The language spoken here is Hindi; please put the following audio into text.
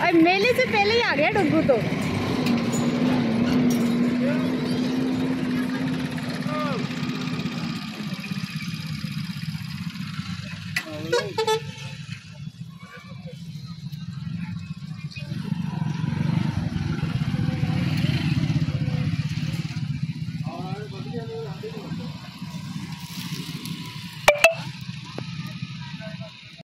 और मेले से पहले ही आ गया डुग्गू तो।